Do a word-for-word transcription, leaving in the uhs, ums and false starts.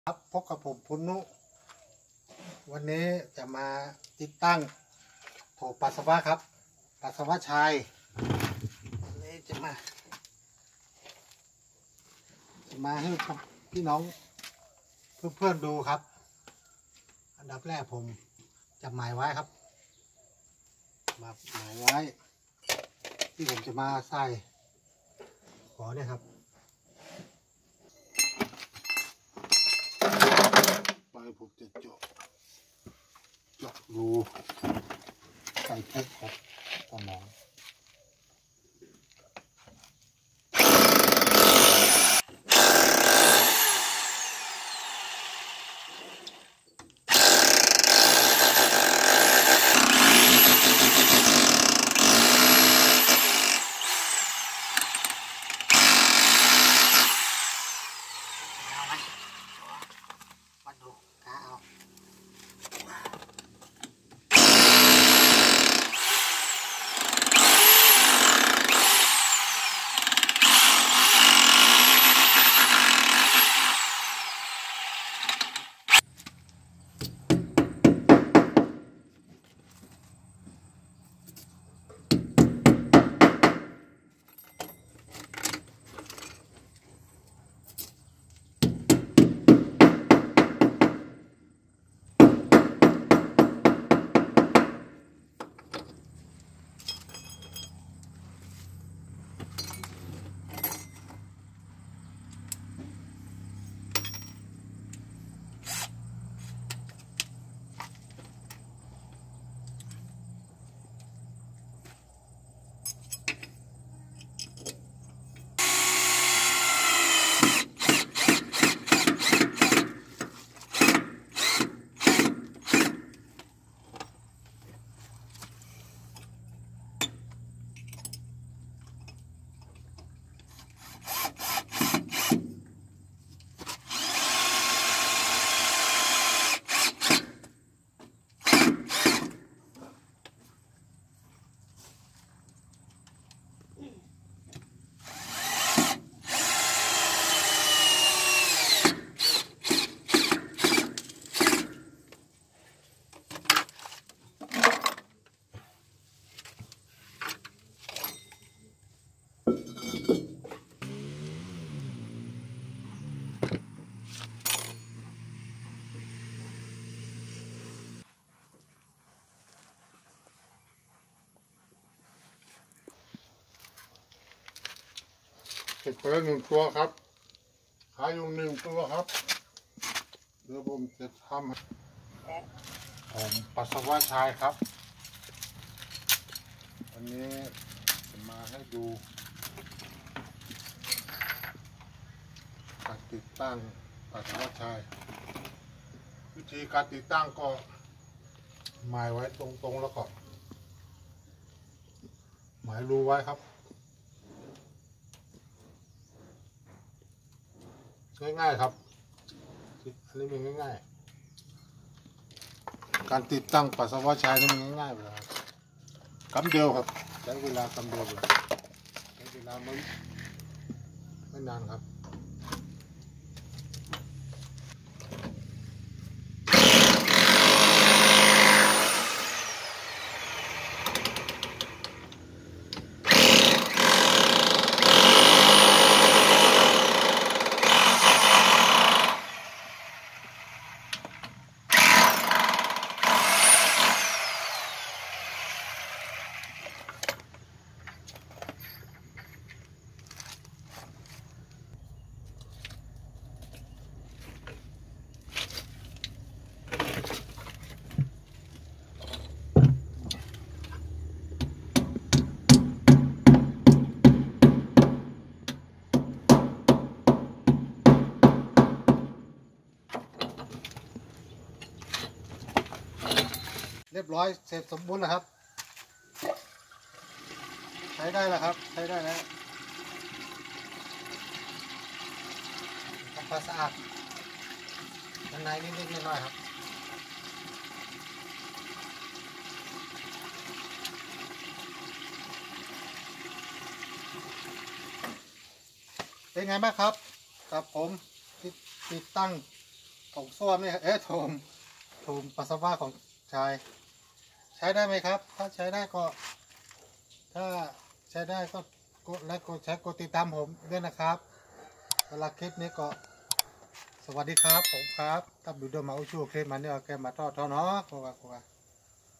ครับพบกับผมพุนุวันนี้จะมาติดตั้งโถปัสสาวะครับปัสสาวะชายวันนี้จะมาจะมาให้พี่น้องเพื่อนๆดูครับอันดับแรกผมจะหมายไว้ครับมาหมายไว้ที่ผมจะมาใส่ขอเนี่ยครับไปผมจะเจาะเจาะรูใส่เพชรครับต่อหนองเสร็จไปแล้วหนึ่งตัวครับขายอยู่หนึ่งตัวครับเดี๋ยวผมจะทำผมปัสสาวะชายครับวันนี้จะมาให้ดูการติดตั้งปัสสาวะชายวิธีการติดตั้งก็หมายไว้ตรงๆแล้วก็หมายรูไว้ครับง่ายๆครับอันนี้มันง่ายๆการติดตั้งปัสสาวะชายนี่มันง่ายๆไปแล้วกำเดียวครับใช้เวลากำเดียวเลยใช้เวลาไม่ไม่นานครับเรียบร้อยเสร็จสมบูรณ์แล้วครับใช้ได้แล้วครับใช้ได้แล้วทำความสะอาดด้านในนิดๆหน่อยๆครับ เป็นไงบ้างครับกับผมติดตั้งของส้วมเนี่ยเอ๊ะโถมโถมปัสสาวะของชายใช้ได้ไหมครับถ้าใช้ได้ก็ถ้าใช้ได้ก็กดและกดแชร์กดติดตามผมด้วยนะครับสำหรับคลิปนี้ก็สวัสดีครับผมครับตับดูดมาอุชูคลิปมันเนี่ยแกมาทอดทอดเนาะกว่า